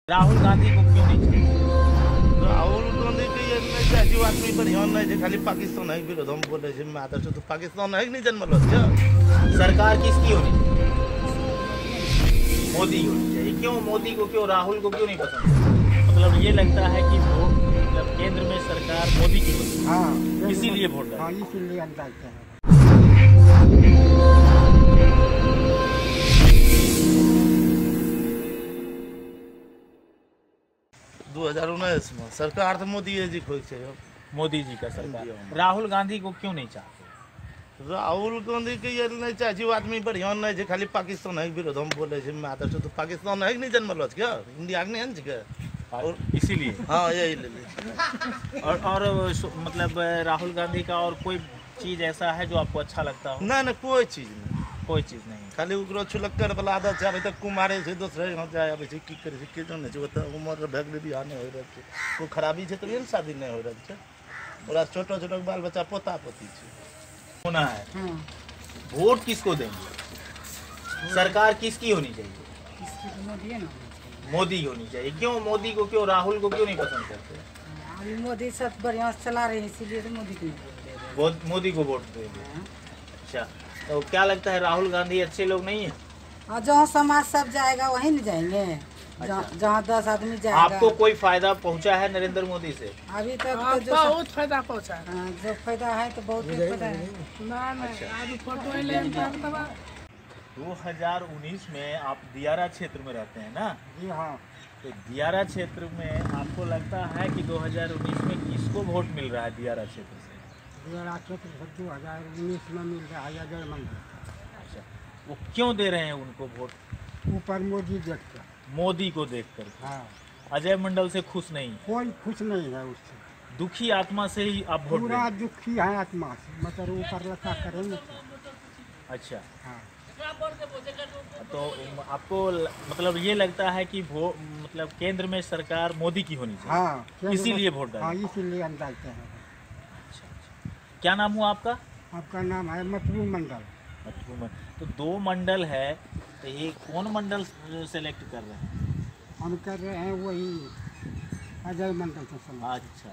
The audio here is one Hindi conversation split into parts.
राहुल गांधी को क्यों नहीं चाहिए? राहुल गांधी के ये नहीं चाहिए आदमी पर ध्यान नहीं है, खाली पाकिस्तान है विरोध हम बोले छे में आदर्श तो पाकिस्तान है कि नहीं जन्मल क्या सरकार किसकी होनी चाहिए? मोदी की होनी चाहिए। क्यों मोदी को, क्यों राहुल को क्यों नहीं पसंद? मतलब ये लगता है कि वो मतलब केंद्र में सरकार मोदी की होनी चाहिए। हाँ, इसीलिए वोट डालते हैं। हाँ, इसीलिए हम डालते हैं। 2019 में सरकार तो मोदी जी खोई छे। मोदी जी का सरकार। इंडिया में। राहुल गांधी को क्यों नहीं चाहते? राहुल गांधी के ये नहीं चाहिए आदमी पर ध्यान नहीं है, खाली पाकिस्तान है विरोध हम बोले छे में आदर्श तो पाकिस्तान है कि नहीं जन्मल क्या इंडिया के नहीं है क्या और इसीलिए हाँ यही ले ले और मतलब राहुल गांधी का और कोई चीज ऐसा है जो आपको अच्छा लगता हो? ना कोई चीज नहीं, कोई चीज नहीं। खाली उकरो छुलक्कर वाला आदत छै। अभी तक कुमारे छै, दूसरे यहाँ जाए अभी छै की करे छै के जाने छै। ओतऽ उमर भए गेलै बियाह नहीं हो रहल छै, कोई खराबी छै तभिए ने शादी नहीं हो रहल छै। ओकरा छोटा छोटा बाल बच्चा पोता पोती छै। होना है वोट किसको देंगे? सरकार किसकी होनी चाहिए? मोदी की होनी चाहिए। क्यों मोदी को, क्यों राहुल को क्यों नहीं पसंद करते? अभी मोदी सब बढ़िया से चला रहे हैं, इसीलिए तो मोदी को मोदी को वोट देंगे। अच्छा, तो क्या लगता है राहुल गांधी अच्छे लोग नहीं है? और जहाँ समाज सब जाएगा वहीं न जाएंगे। जहाँ 10 आदमी जाएगा। आपको कोई फायदा पहुंचा है नरेंद्र मोदी से? अभी तक तो जो बहुत फायदा पहुंचा है। हाँ, जो फायदा है तो बहुत ही फायदा है। आज फोटो ही ले 2019 में आप दियारा क्षेत्र में रहते हैं ना? जी हाँ। तो दियारा क्षेत्र में आपको लगता है कि 2019 में किसको वोट मिल रहा है दियारा क्षेत्र से? दियारा क्षेत्र 2019 में मिल रहा है अजय मंडल। अच्छा, वो क्यों दे रहे हैं उनको वोट? ऊपर मोदी देखकर। मोदी को देखकर। हाँ, अजय मंडल से खुश नहीं? कोई खुश नहीं है उससे। दुखी आत्मा से ही आप वोट पूरा देंगे? दुखी है आत्मा से, मतलब ऊपर लखा करेंगे। अच्छा, हाँ, तो आपको मतलब ये लगता है कि वो मतलब केंद्र में सरकार मोदी की होनी चाहिए? हाँ, इसीलिए वोट डालते हाँ, हैं। इसीलिए हम डालते हैं। अच्छा, अच्छा। क्या नाम हुआ आपका? आपका नाम है मतलू मंडल। तो 2 मंडल है, तो ये कौन मंडल सेलेक्ट कर रहे हैं? हम कर रहे हैं वही अजय मंडल से समझ। अच्छा,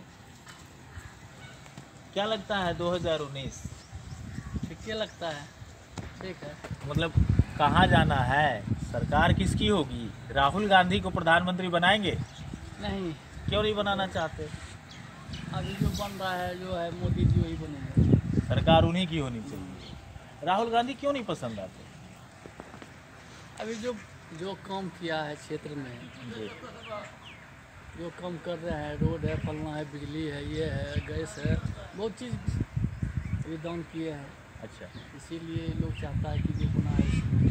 क्या लगता है 2019? ठीक लगता है, ठीक है। मतलब कहाँ जाना है? सरकार किसकी होगी? राहुल गांधी को प्रधानमंत्री बनाएंगे? नहीं, क्यों नहीं बनाना चाहते? अभी जो बन रहा है जो है मोदी जी वही बनेंगे। सरकार उन्हीं की होनी चाहिए। राहुल गांधी क्यों नहीं पसंद आते? अभी जो काम किया है क्षेत्र में, जी। जो काम कर रहे हैं, रोड है, फलना है, बिजली है, ये है, गैस है, बहुत चीज़ अभी दान किए हैं। अच्छा, इसीलिए लोग चाहता है कि जो बनाए